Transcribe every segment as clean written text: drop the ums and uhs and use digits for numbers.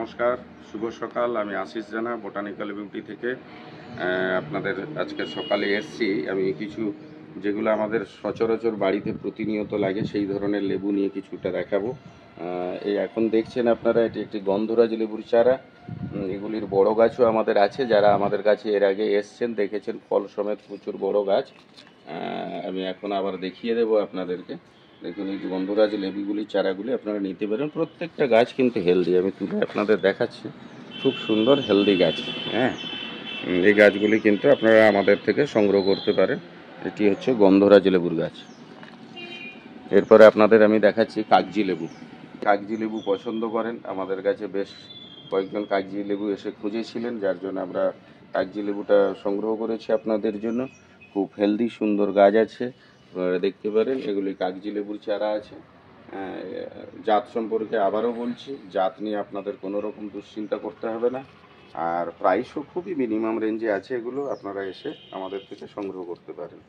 নমস্কার, শুভ সকাল। আমি আশিস জানা বোটানিক্যাল বিউটি থেকে আপনাদের আজকে সকালে এসছি। আমি কিছু যেগুলো আমাদের সচরাচর বাড়িতে প্রতিনিয়ত লাগে সেই ধরনের লেবু নিয়ে কিছুটা দেখাবো। এই এখন দেখছেন আপনারা, এটি একটি গন্ধরাজ লেবুর চারা। এগুলির বড় গাছও আমাদের আছে, যারা আমাদের কাছে এর আগে এসছেন দেখেছেন ফল সমেত প্রচুর বড় গাছ। আমি এখন আবার দেখিয়ে দেবো আপনাদেরকে। দেখুন এই গন্ধরাজ লেবুগুলি চারাগুলি আপনারা নিতে পারেন। প্রত্যেকটা গাছ কিন্তু হেলদি, আমি তুলে আপনাদের দেখাচ্ছি। খুব সুন্দর হেলদি গাছ। হ্যাঁ, এই গাছগুলি কিন্তু আপনারা আমাদের থেকে সংগ্রহ করতে পারেন। এটি হচ্ছে গন্ধরাজ লেবুর গাছ। এরপরে আপনাদের আমি দেখাচ্ছি কাগজি লেবু। কাগজি লেবু পছন্দ করেন, আমাদের কাছে বেশ কয়েকজন কাগজি লেবু এসে খুঁজেছিলেন, যার জন্য আমরা কাগজি লেবুটা সংগ্রহ করেছি আপনাদের জন্য। খুব হেলদি সুন্দর গাছ আছে, আপনারা দেখতে পারেন। এগুলি কাগজি লেবুর চারা আছে। জাত সম্পর্কে আবারও বলছি, জাত নিয়ে আপনাদের কোনো রকম দুশ্চিন্তা করতে হবে না। আর প্রাইসও খুবই মিনিমাম রেঞ্জে আছে, এগুলো আপনারা এসে আমাদের থেকে সংগ্রহ করতে পারেন।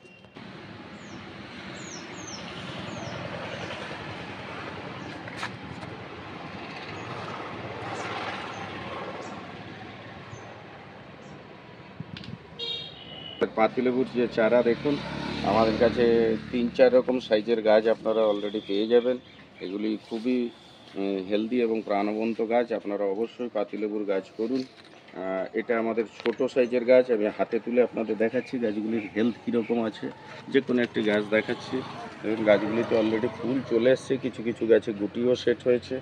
পাতিলেবুর যে চারা দেখুন, আমাদের কাছে 3-4 রকম সাইজের গাছ আপনারা অলরেডি পেয়ে যাবেন। এগুলি খুবই হেলদি এবং প্রাণবন্ত গাছ। আপনারা অবশ্যই পাতিলেবুর গাছ করুন। এটা আমাদের ছোট সাইজের গাছ, আমি হাতে তুলে আপনাদের দেখাচ্ছি গাছগুলির হেলথ কীরকম আছে। যে কোনো একটি গাছ দেখাচ্ছি। দেখুন গাছগুলিতে অলরেডি ফুল চলে এসছে, কিছু কিছু গাছে গুটিও সেট হয়েছে।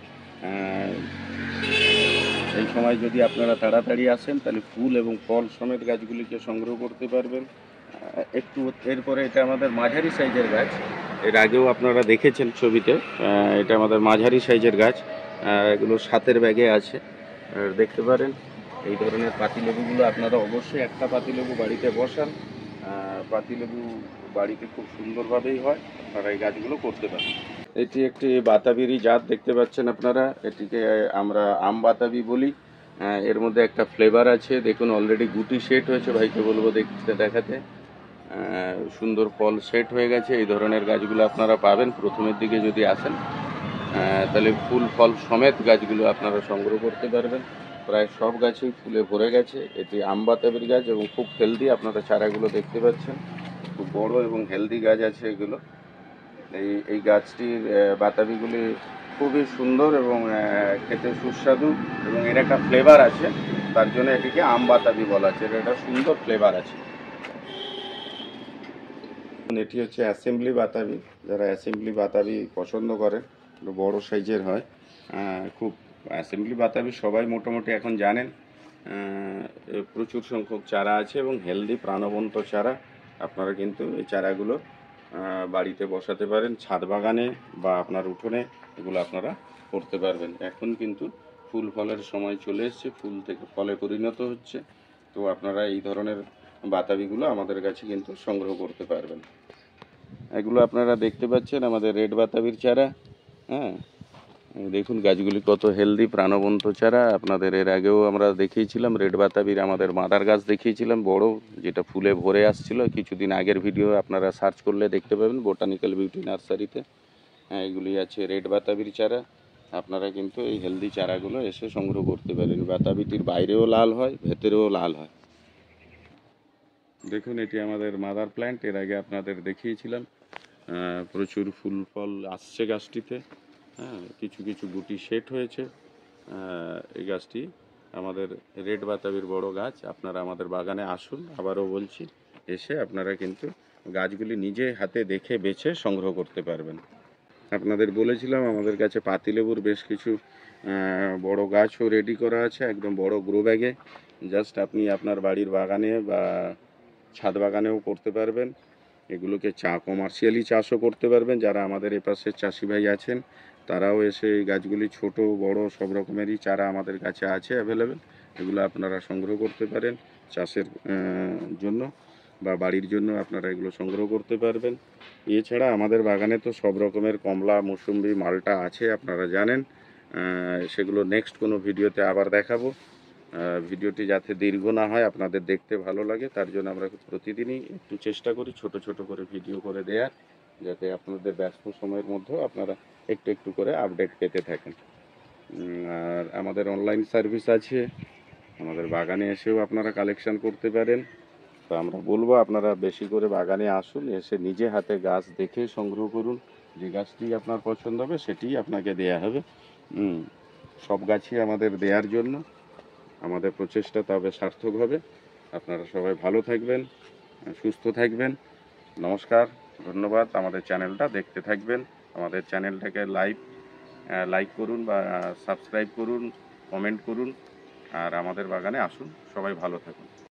এই সময় যদি আপনারা তাড়াতাড়ি আসেন তাহলে ফুল এবং ফল সমেত গাছগুলিকে সংগ্রহ করতে পারবেন। একটু এরপরে এটা আমাদের মাঝারি সাইজের গাছ, এর আগেও আপনারা দেখেছেন ছবিতে। এটা আমাদের মাঝারি সাইজের গাছ, এগুলো সাতের ব্যাগে আছে, দেখতে পারেন। এই ধরনের পাতিলেবুগুলো আপনারা অবশ্যই একটা পাতিলেবু বাড়িতে বসান। পাতিলেবু বাড়িতে খুব সুন্দরভাবেই হয়, আপনারা এই গাছগুলো করতে পারেন। এটি একটি বাতাবিরই জাত, দেখতে পাচ্ছেন আপনারা। এটিকে আমরা আম বাতাবি বলি। এর মধ্যে একটা ফ্লেভার আছে, দেখুন অলরেডি গুটি সেট হয়েছে। ভাইকে বলবো দেখতে দেখাতে। সুন্দর ফল সেট হয়ে গেছে। এই ধরনের গাছগুলো আপনারা পাবেন প্রথমের দিকে যদি আসেন, তাহলে ফুল ফল সমেত গাছগুলো আপনারা সংগ্রহ করতে পারবেন। প্রায় সব গাছেই ফুলে ভরে গেছে। এটি আম বাতাবির গাছ এবং খুব হেলদি। আপনারা চারাগুলো দেখতে পাচ্ছেন, খুব বড় এবং হেলদি গাছ আছে এগুলো। এই গাছটির বাতাবিগুলি খুবই সুন্দর এবং খেতে সুস্বাদু, এবং এর একটা ফ্লেভার আছে, তার জন্য এটিকে আম বাতাবি বলা আছে। এর একটা সুন্দর ফ্লেভার আছে। এটি হচ্ছে অ্যাসেম্বলি বাতাবি। যারা অ্যাসেম্বলি বাতাবি পছন্দ করেন, একটু বড় সাইজের হয়। খুব অ্যাসেম্বলি বাতাবি সবাই মোটামুটি এখন জানেন। প্রচুর সংখ্যক চারা আছে এবং হেলদি প্রাণবন্ত চারা। আপনারা কিন্তু এই চারাগুলো বাড়িতে বসাতে পারেন, ছাদ বাগানে বা আপনার উঠোনে এগুলো আপনারা করতে পারবেন। এখন কিন্তু ফুল ফলের সময় চলে এসছে, ফুল থেকে ফলে পরিণত হচ্ছে। তো আপনারা এই ধরনের বাতাবিগুলো আমাদের কাছে কিন্তু সংগ্রহ করতে পারবেন। এগুলো আপনারা দেখতে পাচ্ছেন আমাদের রেড বাতাবির চারা। হ্যাঁ, দেখুন গাছগুলি কত হেলদি প্রাণবন্ত চারা। আপনাদের এর আগেও আমরা দেখিয়েছিলাম রেড বাতাবির আমাদের মাদার গাছ দেখিয়েছিলাম বড়, যেটা ফুলে ভরে আসছিল। কিছুদিন আগের ভিডিও আপনারা সার্চ করলে দেখতে পাবেন বোটানিক্যাল বিউটি নার্সারিতে। হ্যাঁ, এগুলি আছে রেড বাতাবির চারা। আপনারা কিন্তু এই হেলদি চারাগুলো এসে সংগ্রহ করতে পারেন। বাতাবিটির বাইরেও লাল হয়, ভেতরেও লাল হয়। দেখুন এটি আমাদের মাদার প্ল্যান্ট, এর আগে আপনাদের দেখিয়েছিলাম। প্রচুর ফুল ফল আসছে গাছটিতে। হ্যাঁ, কিছু কিছু গুটি সেট হয়েছে। এই গাছটি আমাদের রেড বাতাবির বড় গাছ। আপনারা আমাদের বাগানে আসুন, আবারও বলছি, এসে আপনারা কিন্তু গাছগুলি নিজে হাতে দেখে বেছে সংগ্রহ করতে পারবেন। আপনাদের বলেছিলাম আমাদের কাছে পাতিলেবুর বেশ কিছু বড় গাছও রেডি করা আছে, একদম বড় গ্রো ব্যাগে। জাস্ট আপনি আপনার বাড়ির বাগানে বা ছাদ বাগানেও করতে পারবেন। এগুলোকে কমার্শিয়ালি চাষও করতে পারবেন। যারা আমাদের এপাশে চাষি ভাই আছেন, তারাও এসে এই গাছগুলি ছোট বড় সব রকমেরই চারা আমাদের কাছে আছে অ্যাভেলেবেল। এগুলো আপনারা সংগ্রহ করতে পারেন চাষের জন্য বা বাড়ির জন্য, আপনারা এগুলো সংগ্রহ করতে পারবেন। এছাড়া আমাদের বাগানে তো সব রকমের কমলা, মৌসুম্বি, মালটা আছে, আপনারা জানেন। সেগুলো নেক্সট কোনো ভিডিওতে আবার দেখাবো। ভিডিওটি যাতে দীর্ঘ না হয়, আপনাদের দেখতে ভালো লাগে, তার জন্য আমরা প্রতিদিনই একটু চেষ্টা করি ছোট ছোট করে ভিডিও করে দেওয়ার, যাতে আপনাদের ব্যস্ত সময়ের মধ্যেও আপনারা একটু একটু করে আপডেট পেতে থাকেন। আর আমাদের অনলাইন সার্ভিস আছে, আমাদের বাগানে এসেও আপনারা কালেকশন করতে পারেন। তো আমরা বলবো আপনারা বেশি করে বাগানে আসুন, এসে নিজে হাতে গাছ দেখে সংগ্রহ করুন। যে গাছটি আপনার পছন্দ হবে সেটিই আপনাকে দেয়া হবে। সব গাছই আমাদের দেওয়ার জন্য আমাদের প্রচেষ্টা তবে সার্থক হবে। আপনারা সবাই ভালো থাকবেন, সুস্থ থাকবেন। নমস্কার, ধন্যবাদ। আমাদের চ্যানেলটা দেখতে থাকবেন। আমাদের চ্যানেলটাকে লাইক করুন বা সাবস্ক্রাইব করুন, কমেন্ট করুন, আর আমাদের বাগানে আসুন। সবাই ভালো থাকুন।